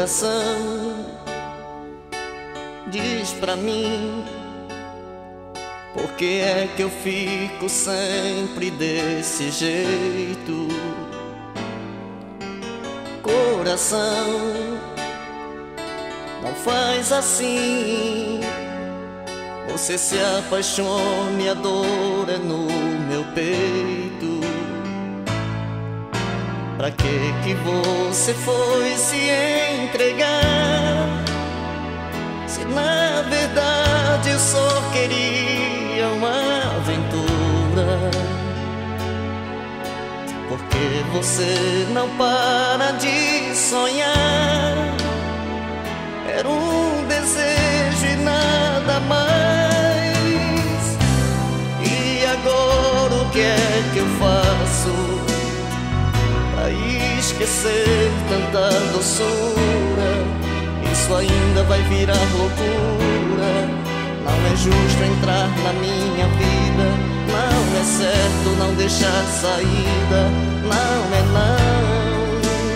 coração, diz pra mim, por que é que eu fico sempre desse jeito? Coração, não faz assim. Você se apaixona e a dor é no meu peito. Pra que você foi se entregar, se na verdade eu só queria uma aventura? Porque você não para de sonhar, era um desejo e nada mais. E agora o que é que eu faço pra esquecer tanta doçura? Isso ainda vai virar loucura. Não é justo entrar na minha vida, não é certo não deixar saída, não é não.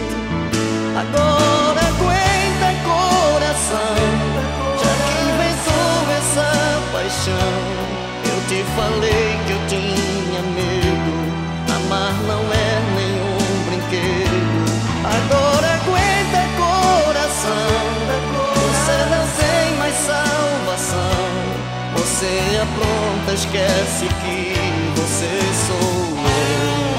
Agora aguenta coração, já que inventou essa paixão. Eu te falei que eu tinha medo, amar não é nenhum brinquedo. Agora aguenta coração, você não tem mais salvação. Você apronta, esquece que você sou eu.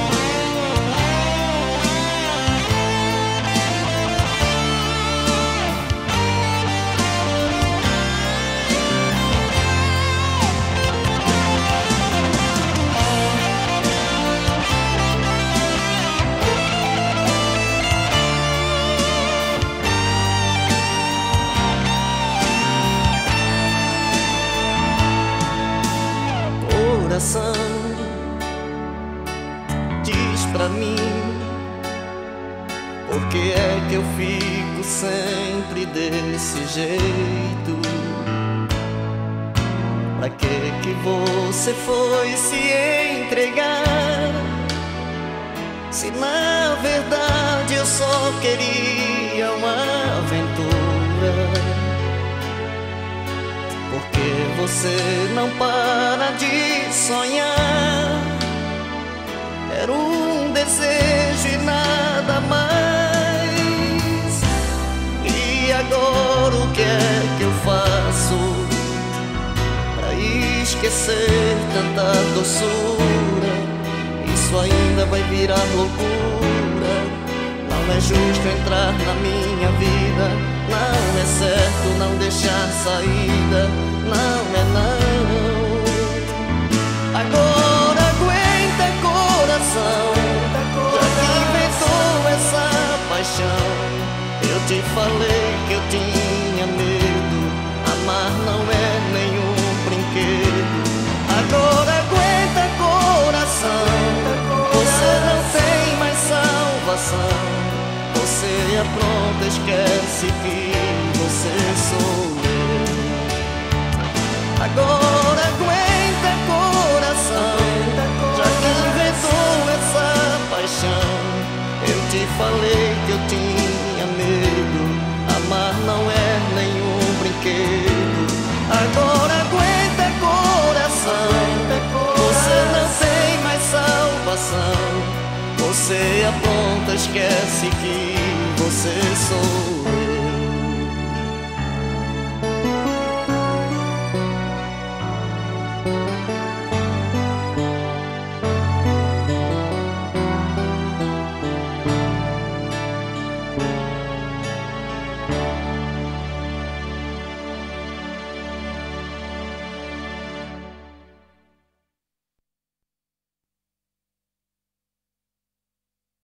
Coração, diz pra mim, por que é que eu fico sempre desse jeito? Pra que você foi se entregar, se na verdade eu só queria uma aventura? Porque você não para de sonhar, era um desejo e nada mais. E agora o que é que eu faço pra esquecer tanta doçura? Isso ainda vai virar loucura. Não é justo entrar na minha vida, não é certo não deixar saída, não é não. Agora aguenta coração, já que inventou essa paixão. Eu te falei que eu tinha medo, amar não é nenhum brinquedo. Agora aguenta coração, você não tem mais salvação. Você apronta, esquece que você sou eu. Agora aguenta coração, já que inventou essa paixão. Eu te falei que eu tinha medo, amar não é nenhum brinquedo. Agora aguenta coração, você não tem mais salvação. Você apronta, esquece que você sou eu.